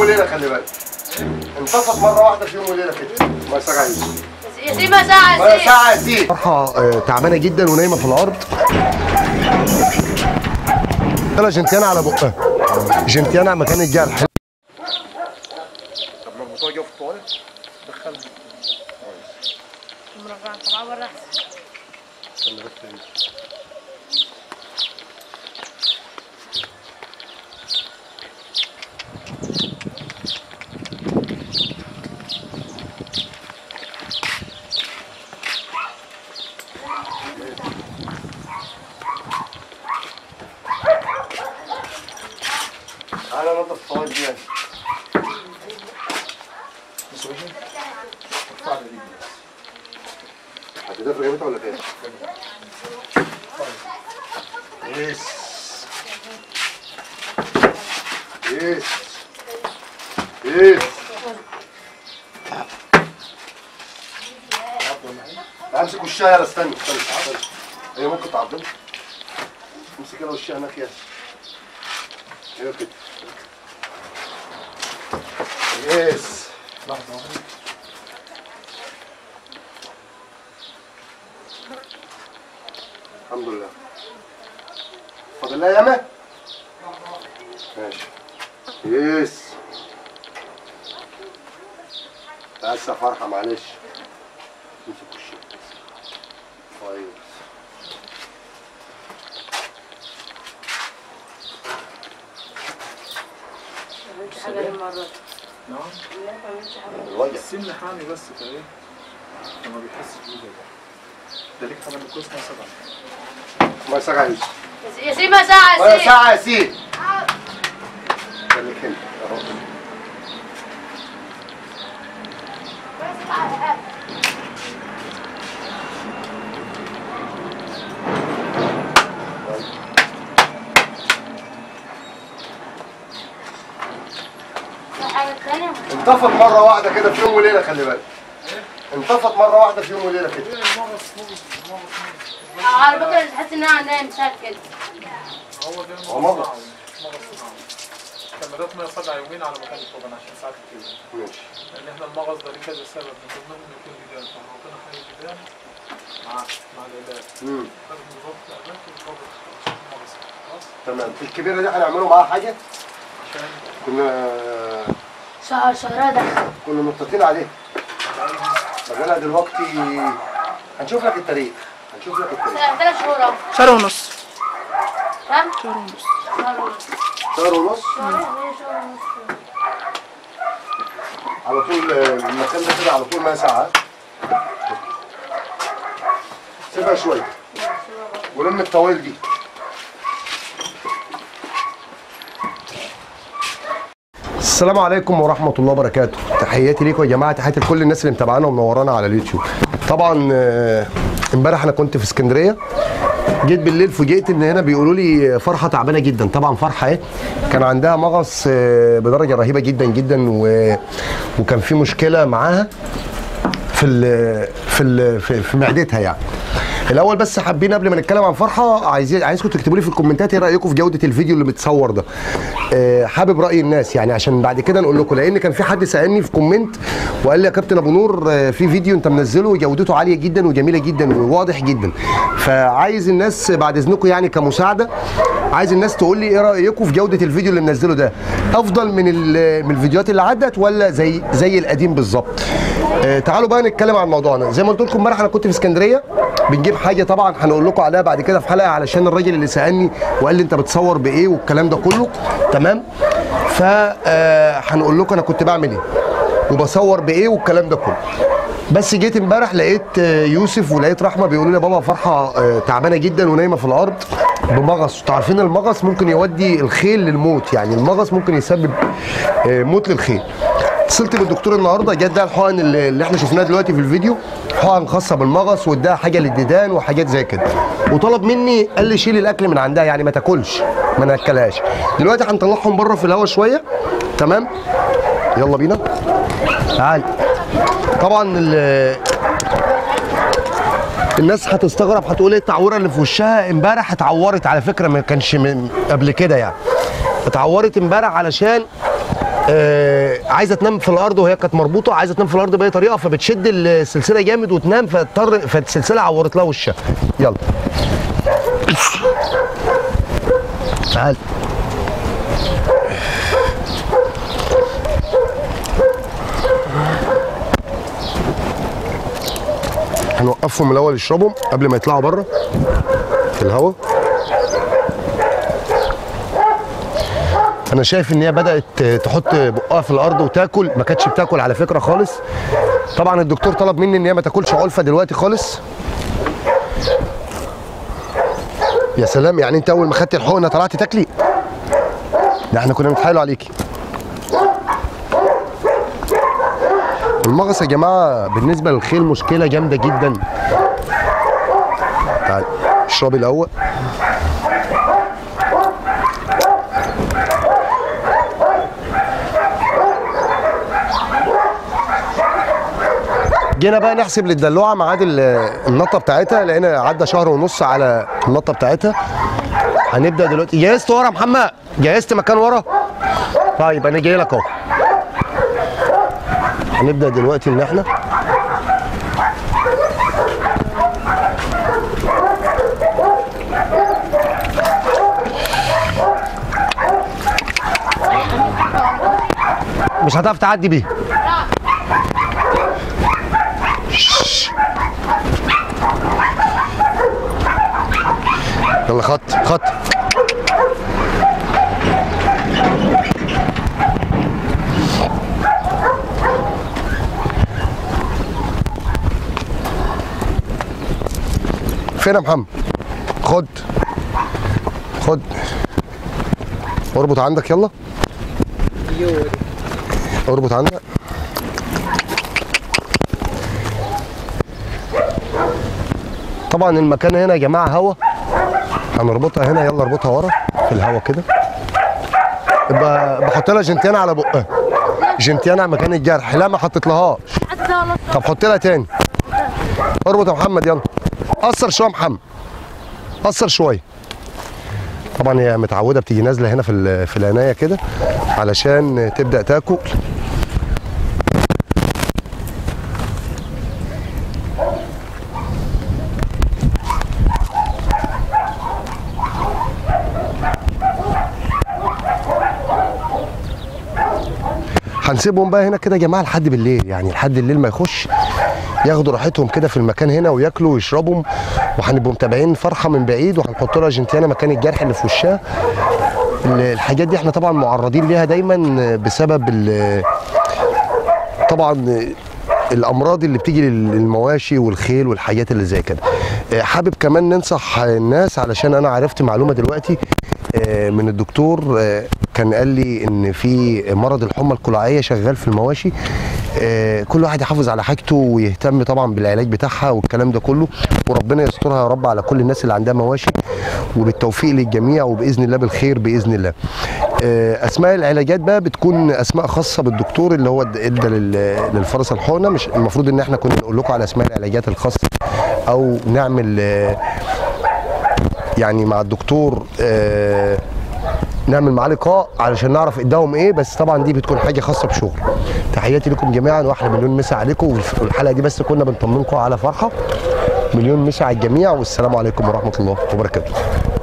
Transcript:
وليله، خلي بالك. انطفت مره واحده في يوم وليله كده. ما ساعه يا سيدي ما ساعه يا سيدي. فرحه تعبانه جدا ونايمه في الارض. طلع جنتيانا على بقها، جنتيانا على مكان الجرح. طب لما الموضوع جه في الطوارئ دخلها. كويس. مربع طبعا بره احسن. تعالى نضف الطوارئ دي يعني. بص يا باشا، ارفع لي دي. هتدفع جامدها ولا فين؟ يس يس يس. امسك وشها يلا. استنى. هي ممكن تعضلك. امسك يلا وشها هناك يلا. ايوه كده. يس. لحظة واحدة. الحمد لله. فاضل لها ياما؟ ماشي. يس. لسه فرحة معلش. امسك وشك. كويس. حاجه المره دي. نعم؟ الوجع. السن حامي بس كده ايه؟ لما بيحسش بيه ده ليك حاجه من كويس ما سبع. ما ساعة يوسف. يا سيدي ما ساعه ما ساعة يا سيدي. خليك هنا اهو. انطفت مرة واحدة كده في يوم وليلة، خلي بالك. انطفت مرة واحدة في يوم وليلة كده. على فكره تحس انها عندها امساك كده. هو ده مغص. كان مدات ما يصدع يومين على مكان الطبن عشان ساعات كتير. ماشي. لان احنا المغص ده ليه كذا سبب، من ضمنهم يكون جدال، فربنا حي الجدال مع العلاج. لازم نظبط العلاج ونظبط المغص. خلاص؟ تمام. في الكبيرة دي هنعملوا معاها حاجة؟ عشان شهرها دخل. كنا متفقين عليه. فجالها دلوقتي هنشوف لك التاريخ. 3 شهور اهو. شهر ونص. كام؟ شهر ونص. شهر ونص. شهر ونص. على طول المكان ده كده على طول ما ساعة. سيبها شوية. ولم الطويل دي. السلام عليكم ورحمة الله وبركاته. تحياتي ليكم يا جماعة، تحياتي لكل الناس اللي متابعانا ومنورانا على اليوتيوب. طبعا امبارح انا كنت في اسكندرية، جيت بالليل فوجئت ان هنا بيقولوا لي فرحة تعبانة جدا. طبعا فرحة ايه؟ كان عندها مغص بدرجة رهيبة جدا جدا وكان في مشكلة معاها في معدتها يعني. الاول بس حابين قبل ما نتكلم عن فرحه عايزكم تكتبوا لي في الكومنتات ايه رايكم في جوده الفيديو اللي متصور ده. حابب راي الناس يعني عشان بعد كده نقول لكم، لان كان في حد سالني في كومنت وقال لي يا كابتن ابو نور في فيديو انت منزله جودته عاليه جدا وجميله جدا وواضح جدا، فعايز الناس بعد اذنكم يعني كمساعده عايز الناس تقول لي ايه رايكم في جوده الفيديو اللي منزله ده، افضل من الفيديوهات اللي عدت ولا زي القديم بالظبط. تعالوا بقى نتكلم عن موضوعنا. زي ما قلت لكم امبارح انا كنت في اسكندريه بنجيب حاجه طبعا هنقول لكم عليها بعد كده في حلقه، علشان الراجل اللي سالني وقال لي انت بتصور بايه والكلام ده كله تمام، فهنقول لكم انا كنت بعمل ايه وبصور بايه والكلام ده كله. بس جيت امبارح لقيت يوسف ولقيت رحمه بيقولوا لي يا بابا فرحه تعبانه جدا ونايمه في الارض بمغص. انتوا عارفين المغص ممكن يودي الخيل للموت، يعني المغص ممكن يسبب موت للخيل. اتصلت بالدكتور النهارده، جت ده الحقن اللي احنا شفناها دلوقتي في الفيديو، حقن خاصه بالمغص واداها حاجه للديدان وحاجات زي كده، وطلب مني قال لي شيل الاكل من عندها يعني ما تاكلش ما ناكلهاش. دلوقتي هنطلعهم بره في الهواء شويه تمام، يلا بينا تعالي. طبعا الناس هتستغرب هتقول ايه التعويره اللي في وشها. امبارح اتعورت على فكره، ما كانش قبل كده يعني، اتعورت امبارح علشان عايزه تنام في الارض وهي كانت مربوطه، عايزه تنام في الارض باي طريقه، فبتشد السلسله جامد وتنام، فالسلسله عورت لها وشها. يلا تعال. هنوقفهم الاول يشربوا قبل ما يطلعوا بره في الهواء. انا شايف ان هي بدات تحط بقها في الارض وتاكل، ما كانتش بتاكل على فكره خالص. طبعا الدكتور طلب مني ان هي ما تاكلش علفه دلوقتي خالص. يا سلام، يعني انت اول ما خدت الحقنه طلعتي تاكلي؟ ده احنا كنا بنتحايلوا عليكي. المغص يا جماعه بالنسبه للخيل مشكله جامده جدا. تعال اشربي الاول. جينا بقى نحسب للدلوعه ميعاد النطه بتاعتها، لقينا عدى شهر ونص على النطه بتاعتها. هنبدا دلوقتي. جهزت ورا محمد؟ جهزت مكان ورا؟ طيب انا جاي لك اهو. هنبدا دلوقتي ان احنا مش هتعرف تعدي بيه. يلا خط خط. فين يا محمد؟ خد خد اربط عندك. يلا اربط عندك. طبعا المكان هنا يا جماعه هوا، هنربطها هنا. يلا اربطها ورا في الهوا كده. بحط لها جنتيانه على بقها، جنتيانه مكان الجرح. لا ما حطيتلهاش. طب حط لها تاني. اربط يا محمد. يلا قصر شويه يا محمد، قصر شويه. طبعا هي متعوده بتيجي نازله هنا في العنايه كده علشان تبدا تاكل. هنسيبهم بقى هنا كده يا جماعه لحد بالليل، يعني لحد الليل ما يخش ياخدوا راحتهم كده في المكان هنا وياكلوا ويشربوا، وهنبقوا متابعين فرحه من بعيد، وهنحط لها جنتيانه مكان الجرح اللي في وشها. الحاجات دي احنا طبعا معرضين ليها دايما بسبب طبعا الامراض اللي بتيجي للمواشي والخيل والحاجات اللي زي كده. حابب كمان ننصح الناس، علشان انا عرفت معلومه دلوقتي من الدكتور، كان قال لي ان في مرض الحمى القلاعيه شغال في المواشي. كل واحد يحافظ على حاجته ويهتم طبعا بالعلاج بتاعها والكلام ده كله، وربنا يسترها يا رب على كل الناس اللي عندها مواشي، وبالتوفيق للجميع، وباذن الله بالخير باذن الله. اسماء العلاجات بقى بتكون اسماء خاصه بالدكتور اللي هو ادى للفرس الحقنه. مش المفروض ان احنا كنا نقول لكم على اسماء العلاجات الخاصه، او نعمل يعني مع الدكتور نعمل معاه لقاء علشان نعرف اداهم ايه، بس طبعا دي بتكون حاجه خاصه بشغل. تحياتي لكم جميعا، واحلى مليون مسا عليكم. والحلقه دي بس كنا بنطمنكم على فرحه. مليون مسا على الجميع، والسلام عليكم ورحمه الله وبركاته.